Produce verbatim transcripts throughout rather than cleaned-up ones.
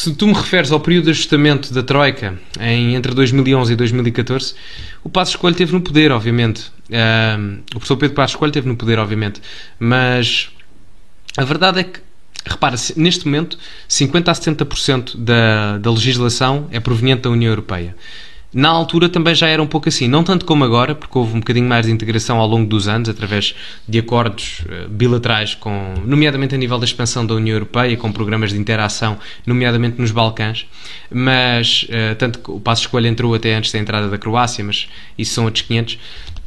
se tu me referes ao período de ajustamento da Troika em, entre dois mil e onze e dois mil e catorze, o Passos Coelho esteve no poder, obviamente. Uh, o professor Pedro Passos Coelho esteve no poder, obviamente. Mas a verdade é que, repara, neste momento, cinquenta a setenta por cento da, da legislação é proveniente da União Europeia. Na altura também já era um pouco assim, não tanto como agora, porque houve um bocadinho mais de integração ao longo dos anos, através de acordos uh, bilaterais, com, nomeadamente a nível da expansão da União Europeia, com programas de interação, nomeadamente nos Balcãs, mas, uh, tanto que o Passos Coelho entrou até antes da entrada da Croácia, mas isso são outros quinhentos, uh,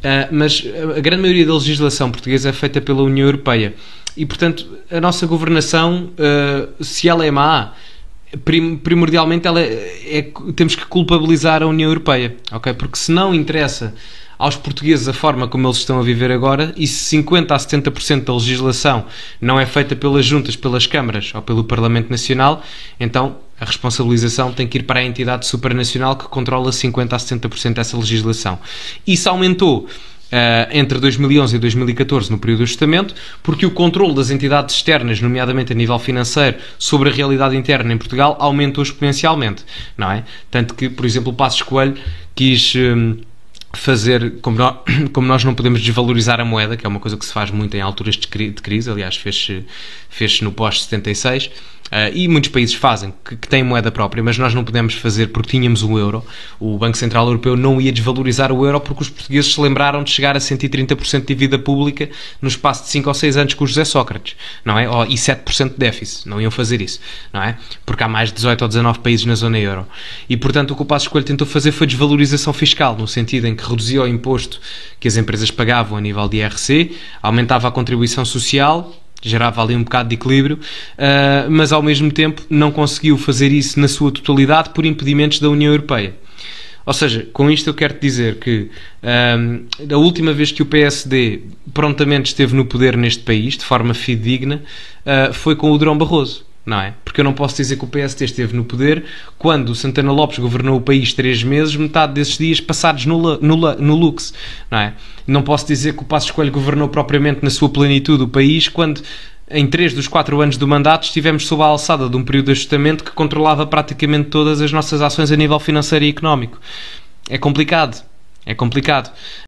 mas a grande maioria da legislação portuguesa é feita pela União Europeia, e portanto a nossa governação, uh, se ela é má, primordialmente ela é, é, temos que culpabilizar a União Europeia, ok? Porque se não interessa aos portugueses a forma como eles estão a viver agora, e se cinquenta a setenta por cento da legislação não é feita pelas juntas, pelas câmaras ou pelo Parlamento Nacional, então a responsabilização tem que ir para a entidade supranacional que controla cinquenta a setenta por cento dessa legislação. Isso aumentou Uh, entre dois mil e onze e dois mil e catorze, no período de ajustamento, porque o controle das entidades externas, nomeadamente a nível financeiro, sobre a realidade interna em Portugal, aumentou exponencialmente, não é? Tanto que, por exemplo, o Passos Coelho quis um, fazer, como nós, como nós não podemos desvalorizar a moeda, que é uma coisa que se faz muito em alturas de, cri de crise, aliás, fez-se fez no pós setenta e seis, Uh, e muitos países fazem, que, que têm moeda própria, mas nós não podemos fazer porque tínhamos o euro. O Banco Central Europeu não ia desvalorizar o euro porque os portugueses se lembraram de chegar a cento e trinta por cento de dívida pública no espaço de cinco ou seis anos com o José Sócrates, não é? Oh, e sete por cento de déficit, não iam fazer isso, não é? Porque há mais de dezoito ou dezanove países na zona euro. E portanto o que o Passos Coelho tentou fazer foi desvalorização fiscal, no sentido em que reduzia o imposto que as empresas pagavam a nível de I R C, aumentava a contribuição social, gerava ali um bocado de equilíbrio, uh, mas ao mesmo tempo não conseguiu fazer isso na sua totalidade por impedimentos da União Europeia. Ou seja, com isto eu quero-te dizer que um, a última vez que o P S D prontamente esteve no poder neste país, de forma fidedigna, uh, foi com o Durão Barroso. Não é? Porque eu não posso dizer que o P S D esteve no poder quando o Santana Lopes governou o país três meses, metade desses dias passados no, no, no luxo, não é? Não posso dizer que o Passos Coelho governou propriamente na sua plenitude o país quando em três dos quatro anos do mandato estivemos sob a alçada de um período de ajustamento que controlava praticamente todas as nossas ações a nível financeiro e económico. É complicado, é complicado.